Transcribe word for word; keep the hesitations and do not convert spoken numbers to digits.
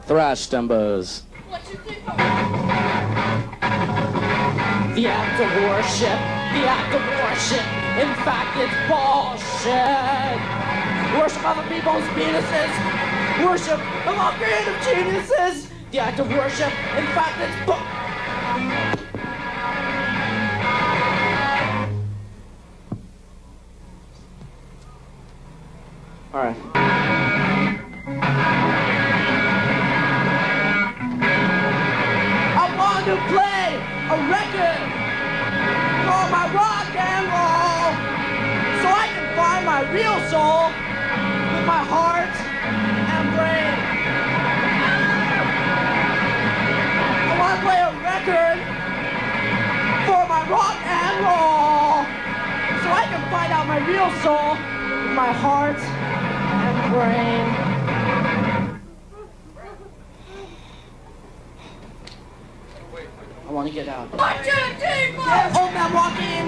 thrash timbers. The act of worship, the act of worship, in fact it's bullshit. Worship other people's penises, worship of all creative geniuses. The act of worship, in fact it's bull. All right. I want to play a record for my rock and roll, so I can find my real soul with my heart and brain. I want to play a record for my rock and roll, so I can find out my real soul with my heart and brain. I want to get out. One, two, three, four. Old man walking